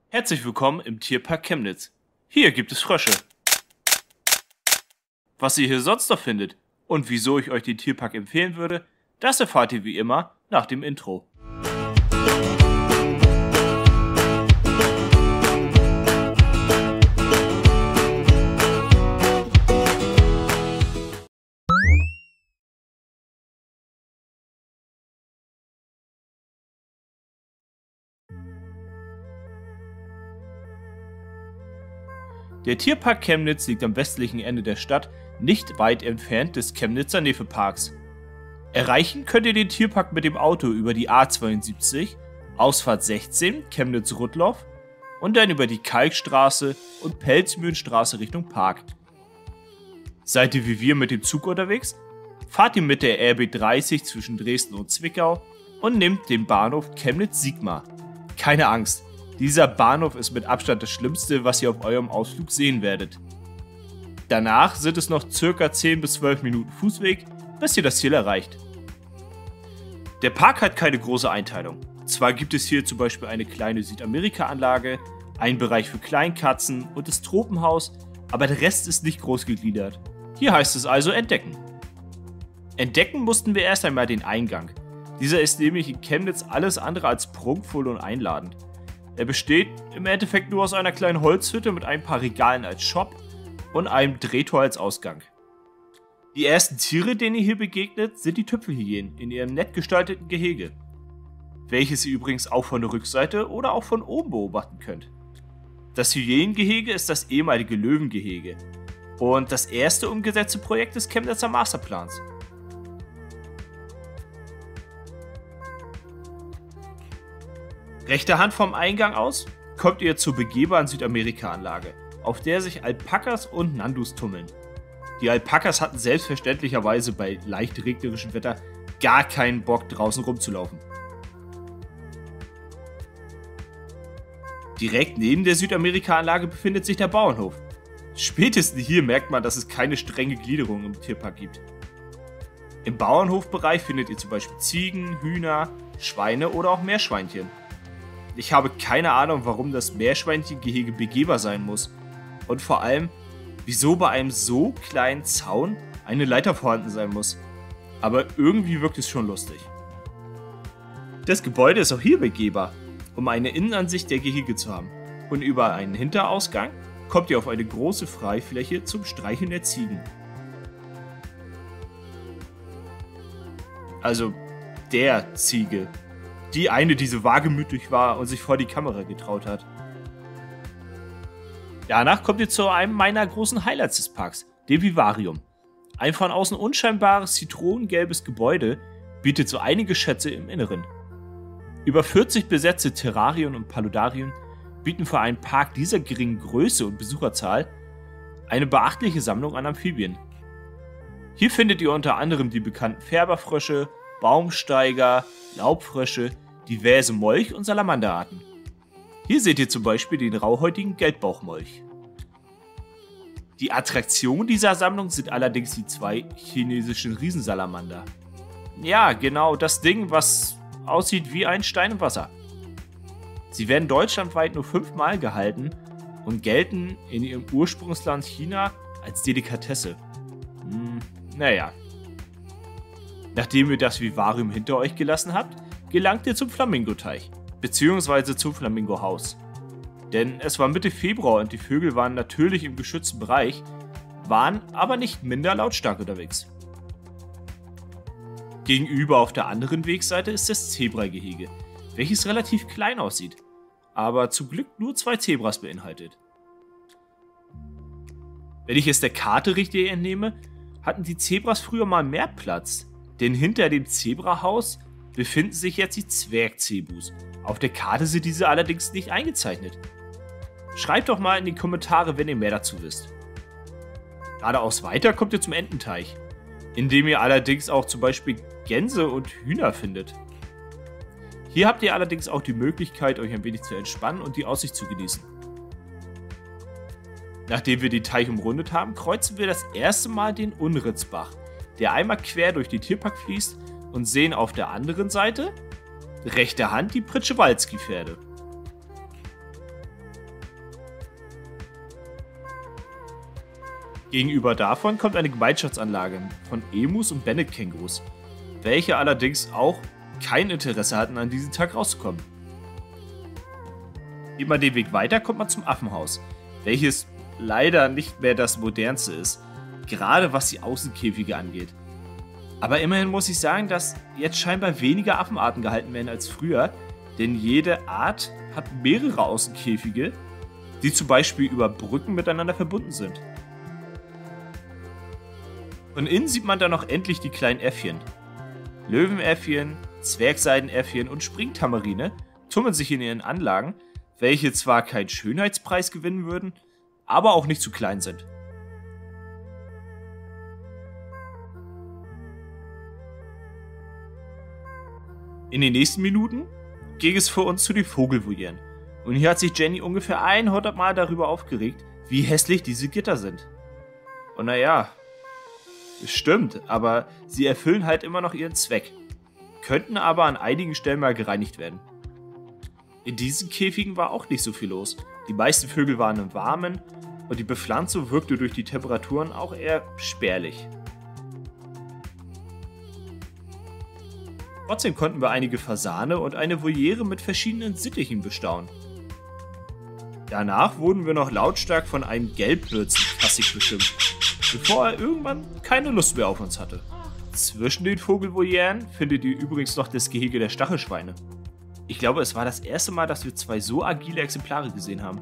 Herzlich willkommen im Tierpark Chemnitz. Hier gibt es Frösche. Was ihr hier sonst noch findet und wieso ich euch den Tierpark empfehlen würde, das erfahrt ihr wie immer nach dem Intro. Der Tierpark Chemnitz liegt am westlichen Ende der Stadt, nicht weit entfernt des Chemnitzer Nefeparks. Erreichen könnt ihr den Tierpark mit dem Auto über die A72, Ausfahrt 16, Chemnitz-Rudloff und dann über die Kalkstraße und Pelzmühlenstraße Richtung Park. Seid ihr wie wir mit dem Zug unterwegs? Fahrt ihr mit der RB 30 zwischen Dresden und Zwickau und nehmt den Bahnhof Chemnitz-Sigma. Keine Angst, dieser Bahnhof ist mit Abstand das Schlimmste, was ihr auf eurem Ausflug sehen werdet. Danach sind es noch ca. 10 bis 12 Minuten Fußweg, bis ihr das Ziel erreicht. Der Park hat keine große Einteilung. Zwar gibt es hier zum Beispiel eine kleine Südamerika-Anlage, einen Bereich für Kleinkatzen und das Tropenhaus, aber der Rest ist nicht groß gegliedert. Hier heißt es also entdecken. Entdecken mussten wir erst einmal den Eingang. Dieser ist nämlich in Chemnitz alles andere als prunkvoll und einladend. Er besteht im Endeffekt nur aus einer kleinen Holzhütte mit ein paar Regalen als Shop und einem Drehtor als Ausgang. Die ersten Tiere, denen ihr hier begegnet, sind die Tüpfelhyänen in ihrem nett gestalteten Gehege, welches ihr übrigens auch von der Rückseite oder auch von oben beobachten könnt. Das Hyänengehege ist das ehemalige Löwengehege und das erste umgesetzte Projekt des Chemnitzer Masterplans. Rechter Hand vom Eingang aus kommt ihr zur begehbaren Südamerika-Anlage, auf der sich Alpakas und Nandus tummeln. Die Alpakas hatten selbstverständlicherweise bei leicht regnerischem Wetter gar keinen Bock, draußen rumzulaufen. Direkt neben der Südamerika-Anlage befindet sich der Bauernhof. Spätestens hier merkt man, dass es keine strenge Gliederung im Tierpark gibt. Im Bauernhofbereich findet ihr zum Beispiel Ziegen, Hühner, Schweine oder auch Meerschweinchen. Ich habe keine Ahnung, warum das Meerschweinchengehege begehbar sein muss. Und vor allem, wieso bei einem so kleinen Zaun eine Leiter vorhanden sein muss. Aber irgendwie wirkt es schon lustig. Das Gebäude ist auch hier begehbar, um eine Innenansicht der Gehege zu haben. Und über einen Hinterausgang kommt ihr auf eine große Freifläche zum Streicheln der Ziegen. Also der Ziege. Die eine, die so wagemütig war und sich vor die Kamera getraut hat. Danach kommt ihr zu einem meiner großen Highlights des Parks, dem Vivarium. Ein von außen unscheinbares zitronengelbes Gebäude bietet so einige Schätze im Inneren. Über 40 besetzte Terrarien und Paludarien bieten für einen Park dieser geringen Größe und Besucherzahl eine beachtliche Sammlung an Amphibien. Hier findet ihr unter anderem die bekannten Färberfrösche, Baumsteiger, Laubfrösche, diverse Molch- und Salamanderarten. Hier seht ihr zum Beispiel den rauhäutigen Gelbbauchmolch. Die Attraktion dieser Sammlung sind allerdings die 2 chinesischen Riesensalamander. Ja, genau, das Ding, was aussieht wie ein Stein im Wasser. Sie werden deutschlandweit nur 5-mal gehalten und gelten in ihrem Ursprungsland China als Delikatesse. Naja. Nachdem ihr das Vivarium hinter euch gelassen habt, gelangt ihr zum Flamingoteich, beziehungsweise zum Flamingohaus. Denn es war Mitte Februar und die Vögel waren natürlich im geschützten Bereich, waren aber nicht minder lautstark unterwegs. Gegenüber auf der anderen Wegseite ist das Zebragehege, welches relativ klein aussieht, aber zum Glück nur 2 Zebras beinhaltet. Wenn ich es der Karte richtig entnehme, hatten die Zebras früher mal mehr Platz. Denn hinter dem Zebrahaus befinden sich jetzt die Zwergzebus. Auf der Karte sind diese allerdings nicht eingezeichnet. Schreibt doch mal in die Kommentare, wenn ihr mehr dazu wisst. Geradeaus weiter kommt ihr zum Ententeich, in dem ihr allerdings auch zum Beispiel Gänse und Hühner findet. Hier habt ihr allerdings auch die Möglichkeit, euch ein wenig zu entspannen und die Aussicht zu genießen. Nachdem wir den Teich umrundet haben, kreuzen wir das erste Mal den Unritzbach, der einmal quer durch den Tierpark fließt, und sehen auf der anderen Seite, rechter Hand, die Pritschewalski-Pferde. Gegenüber davon kommt eine Gemeinschaftsanlage von Emus und Bennet-Kängurus, welche allerdings auch kein Interesse hatten, an diesem Tag rauszukommen. Geht man den Weg weiter, kommt man zum Affenhaus, welches leider nicht mehr das modernste ist, gerade was die Außenkäfige angeht. Aber immerhin muss ich sagen, dass jetzt scheinbar weniger Affenarten gehalten werden als früher, denn jede Art hat mehrere Außenkäfige, die zum Beispiel über Brücken miteinander verbunden sind. Von innen sieht man dann noch endlich die kleinen Äffchen. Löwenäffchen, Zwergseidenäffchen und Springtamarine tummeln sich in ihren Anlagen, welche zwar keinen Schönheitspreis gewinnen würden, aber auch nicht zu klein sind. In den nächsten Minuten ging es für uns zu den Vogelvoyeren. Und hier hat sich Jenny ungefähr 100 Mal darüber aufgeregt, wie hässlich diese Gitter sind. Und naja, es stimmt, aber sie erfüllen halt immer noch ihren Zweck, könnten aber an einigen Stellen mal gereinigt werden. In diesen Käfigen war auch nicht so viel los. Die meisten Vögel waren im Warmen und die Bepflanzung wirkte durch die Temperaturen auch eher spärlich. Trotzdem konnten wir einige Fasane und eine Voliere mit verschiedenen Sittichen bestaunen. Danach wurden wir noch lautstark von einem Gelbbürzenkassig beschimpft, bevor er irgendwann keine Lust mehr auf uns hatte. Zwischen den Vogelvolieren findet ihr übrigens noch das Gehege der Stachelschweine. Ich glaube, es war das erste Mal, dass wir zwei so agile Exemplare gesehen haben.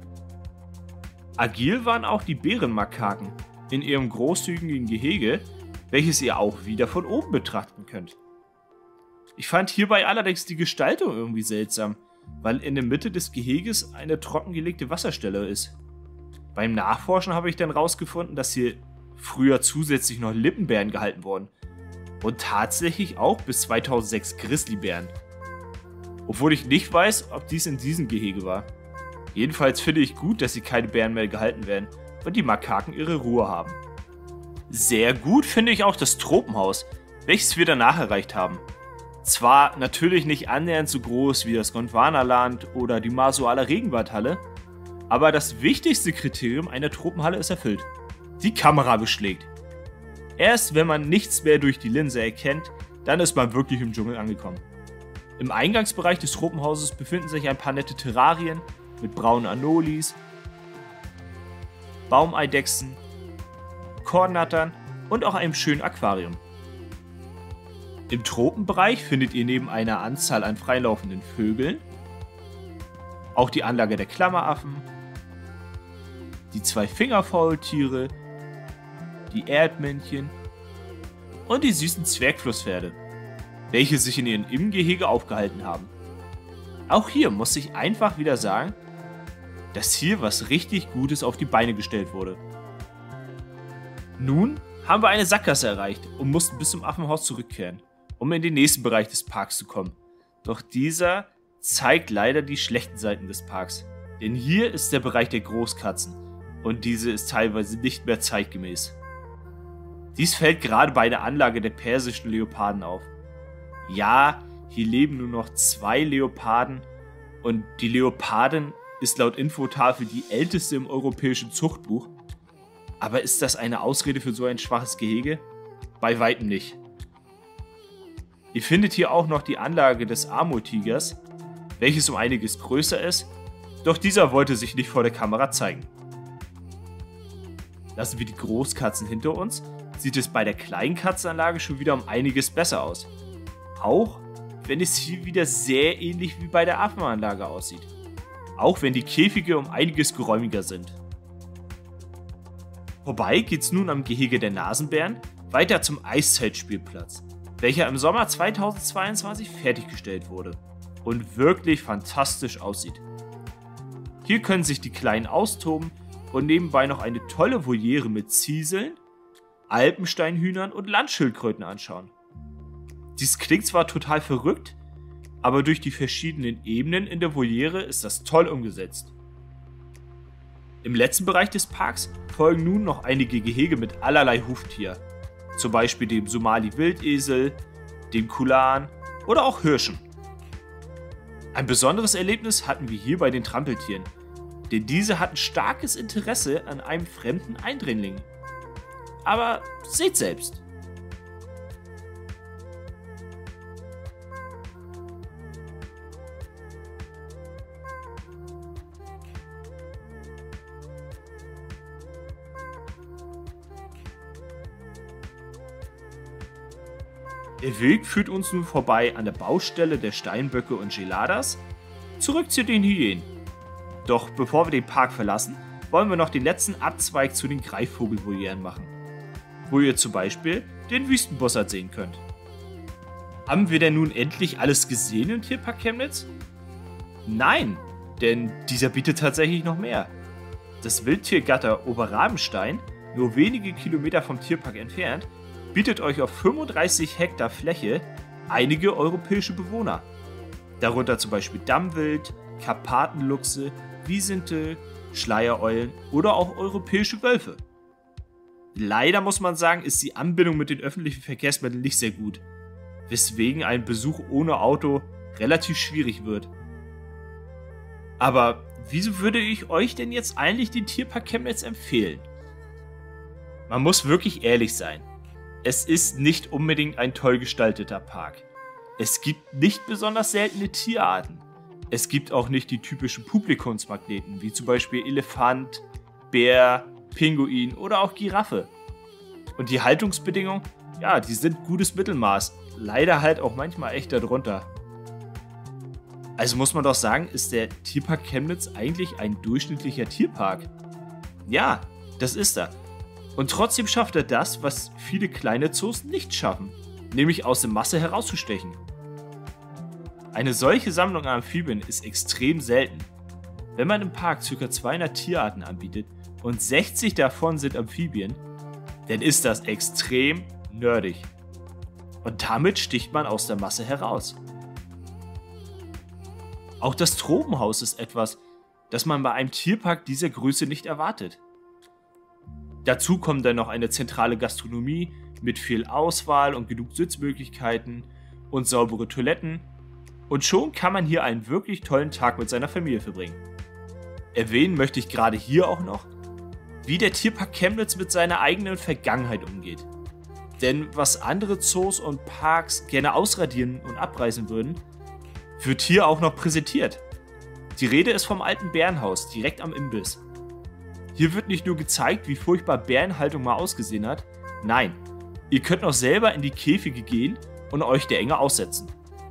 Agil waren auch die Bärenmakaken in ihrem großzügigen Gehege, welches ihr auch wieder von oben betrachten könnt. Ich fand hierbei allerdings die Gestaltung irgendwie seltsam, weil in der Mitte des Geheges eine trockengelegte Wasserstelle ist. Beim Nachforschen habe ich dann rausgefunden, dass hier früher zusätzlich noch Lippenbären gehalten wurden. Und tatsächlich auch bis 2006 Grizzlybären. Obwohl ich nicht weiß, ob dies in diesem Gehege war. Jedenfalls finde ich gut, dass hier keine Bären mehr gehalten werden und die Makaken ihre Ruhe haben. Sehr gut finde ich auch das Tropenhaus, welches wir danach erreicht haben. Zwar natürlich nicht annähernd so groß wie das Gondwanaland oder die Masuala Regenwaldhalle, aber das wichtigste Kriterium einer Tropenhalle ist erfüllt. Die Kamera beschlägt. Erst wenn man nichts mehr durch die Linse erkennt, dann ist man wirklich im Dschungel angekommen. Im Eingangsbereich des Tropenhauses befinden sich ein paar nette Terrarien mit braunen Anolis, Baumeidechsen, Kornnattern und auch einem schönen Aquarium. Im Tropenbereich findet ihr neben einer Anzahl an freilaufenden Vögeln auch die Anlage der Klammeraffen, die zwei Fingerfaultiere, die Erdmännchen und die süßen Zwergflusspferde, welche sich in ihrem Innengehege aufgehalten haben. Auch hier muss ich einfach wieder sagen, dass hier was richtig Gutes auf die Beine gestellt wurde. Nun haben wir eine Sackgasse erreicht und mussten bis zum Affenhaus zurückkehren, um in den nächsten Bereich des Parks zu kommen. Doch dieser zeigt leider die schlechten Seiten des Parks. Denn hier ist der Bereich der Großkatzen und diese ist teilweise nicht mehr zeitgemäß. Dies fällt gerade bei der Anlage der persischen Leoparden auf. Ja, hier leben nur noch 2 Leoparden und die Leopardin ist laut Infotafel die älteste im europäischen Zuchtbuch. Aber ist das eine Ausrede für so ein schwaches Gehege? Bei weitem nicht. Ihr findet hier auch noch die Anlage des Amur-Tigers, welches um einiges größer ist, doch dieser wollte sich nicht vor der Kamera zeigen. Lassen wir die Großkatzen hinter uns, sieht es bei der Kleinkatzenanlage schon wieder um einiges besser aus. Auch wenn es hier wieder sehr ähnlich wie bei der Affenanlage aussieht. Auch wenn die Käfige um einiges geräumiger sind. Vorbei geht's nun am Gehege der Nasenbären weiter zum Eiszeitspielplatz, welcher im Sommer 2022 fertiggestellt wurde und wirklich fantastisch aussieht. Hier können sich die Kleinen austoben und nebenbei noch eine tolle Voliere mit Zieseln, Alpensteinhühnern und Landschildkröten anschauen. Dies klingt zwar total verrückt, aber durch die verschiedenen Ebenen in der Voliere ist das toll umgesetzt. Im letzten Bereich des Parks folgen nun noch einige Gehege mit allerlei Huftier, zum Beispiel dem Somali-Wildesel, dem Kulan oder auch Hirschen. Ein besonderes Erlebnis hatten wir hier bei den Trampeltieren, denn diese hatten starkes Interesse an einem fremden Eindringling. Aber seht selbst. Der Weg führt uns nun vorbei an der Baustelle der Steinböcke und Geladas, zurück zu den Hyänen. Doch bevor wir den Park verlassen, wollen wir noch den letzten Abzweig zu den Greifvogelvolieren machen, wo ihr zum Beispiel den Wüstenbussard sehen könnt. Haben wir denn nun endlich alles gesehen im Tierpark Chemnitz? Nein, denn dieser bietet tatsächlich noch mehr. Das Wildtiergatter Oberrabenstein, nur wenige Kilometer vom Tierpark entfernt, bietet euch auf 35 Hektar Fläche einige europäische Bewohner. Darunter zum Beispiel Dammwild, Karpatenluchse, Wiesente, Schleiereulen oder auch europäische Wölfe. Leider muss man sagen, ist die Anbindung mit den öffentlichen Verkehrsmitteln nicht sehr gut, weswegen ein Besuch ohne Auto relativ schwierig wird. Aber wieso würde ich euch denn jetzt eigentlich den Tierpark Chemnitz empfehlen? Man muss wirklich ehrlich sein. Es ist nicht unbedingt ein toll gestalteter Park. Es gibt nicht besonders seltene Tierarten. Es gibt auch nicht die typischen Publikumsmagneten, wie zum Beispiel Elefant, Bär, Pinguin oder auch Giraffe. Und die Haltungsbedingungen, ja, die sind gutes Mittelmaß. Leider halt auch manchmal echt darunter. Also muss man doch sagen, ist der Tierpark Chemnitz eigentlich ein durchschnittlicher Tierpark? Ja, das ist er. Und trotzdem schafft er das, was viele kleine Zoos nicht schaffen, nämlich aus der Masse herauszustechen. Eine solche Sammlung an Amphibien ist extrem selten. Wenn man im Park ca. 200 Tierarten anbietet und 60 davon sind Amphibien, dann ist das extrem nerdig. Und damit sticht man aus der Masse heraus. Auch das Tropenhaus ist etwas, das man bei einem Tierpark dieser Größe nicht erwartet. Dazu kommt dann noch eine zentrale Gastronomie mit viel Auswahl und genug Sitzmöglichkeiten und saubere Toiletten. Und schon kann man hier einen wirklich tollen Tag mit seiner Familie verbringen. Erwähnen möchte ich gerade hier auch noch, wie der Tierpark Chemnitz mit seiner eigenen Vergangenheit umgeht. Denn was andere Zoos und Parks gerne ausradieren und abreißen würden, wird hier auch noch präsentiert. Die Rede ist vom alten Bärenhaus, direkt am Imbiss. Hier wird nicht nur gezeigt, wie furchtbar Bärenhaltung mal ausgesehen hat, nein, ihr könnt auch selber in die Käfige gehen und euch der Enge aussetzen.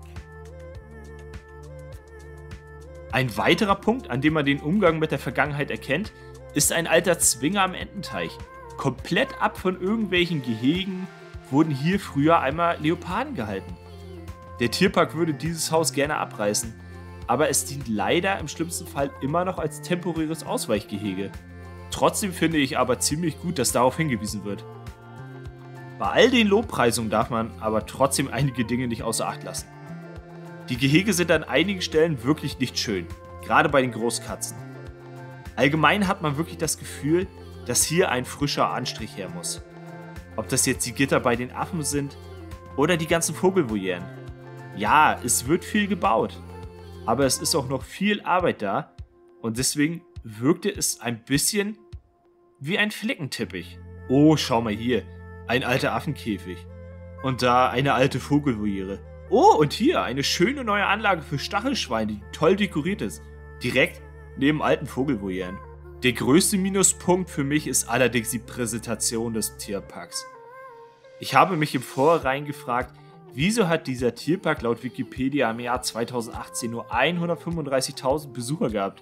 Ein weiterer Punkt, an dem man den Umgang mit der Vergangenheit erkennt, ist ein alter Zwinger am Ententeich. Komplett ab von irgendwelchen Gehegen wurden hier früher einmal Leoparden gehalten. Der Tierpark würde dieses Haus gerne abreißen, aber es dient leider im schlimmsten Fall immer noch als temporäres Ausweichgehege. Trotzdem finde ich aber ziemlich gut, dass darauf hingewiesen wird. Bei all den Lobpreisungen darf man aber trotzdem einige Dinge nicht außer Acht lassen. Die Gehege sind an einigen Stellen wirklich nicht schön, gerade bei den Großkatzen. Allgemein hat man wirklich das Gefühl, dass hier ein frischer Anstrich her muss. Ob das jetzt die Gitter bei den Affen sind oder die ganzen Vogelvolieren. Ja, es wird viel gebaut, aber es ist auch noch viel Arbeit da und deswegen wirkte es ein bisschen wie ein Flickenteppich. Oh, schau mal hier, ein alter Affenkäfig. Und da eine alte Vogelvoliere. Oh, und hier eine schöne neue Anlage für Stachelschweine, die toll dekoriert ist. Direkt neben alten Vogelvolieren. Der größte Minuspunkt für mich ist allerdings die Präsentation des Tierparks. Ich habe mich im Vorhinein gefragt, wieso hat dieser Tierpark laut Wikipedia im Jahr 2018 nur 135.000 Besucher gehabt?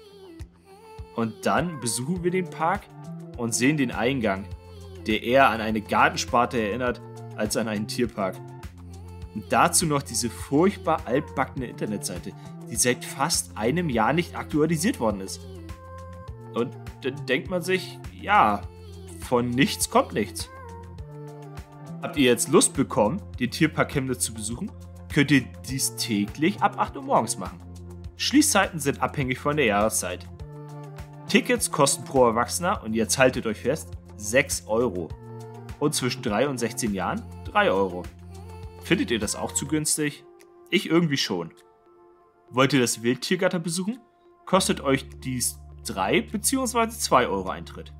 Und dann besuchen wir den Park und sehen den Eingang, der eher an eine Gartensparte erinnert als an einen Tierpark. Und dazu noch diese furchtbar altbackene Internetseite, die seit fast einem Jahr nicht aktualisiert worden ist. Und dann denkt man sich, ja, von nichts kommt nichts. Habt ihr jetzt Lust bekommen, den Tierpark Chemnitz zu besuchen, könnt ihr dies täglich ab 8 Uhr morgens machen. Schließzeiten sind abhängig von der Jahreszeit. Tickets kosten pro Erwachsener, und jetzt haltet euch fest, 6 Euro. Und zwischen 3 und 16 Jahren 3 Euro. Findet ihr das auch zu günstig? Ich irgendwie schon. Wollt ihr das Wildtiergatter besuchen? Kostet euch dies 3 bzw. 2 Euro Eintritt.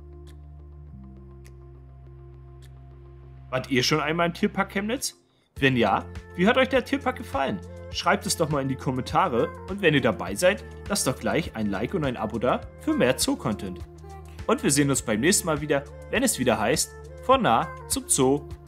Wart ihr schon einmal im Tierpark Chemnitz? Wenn ja, wie hat euch der Tierpark gefallen? Schreibt es doch mal in die Kommentare und wenn ihr dabei seid, lasst doch gleich ein Like und ein Abo da für mehr Zoo-Content. Und wir sehen uns beim nächsten Mal wieder, wenn es wieder heißt, von nah zum Zoo.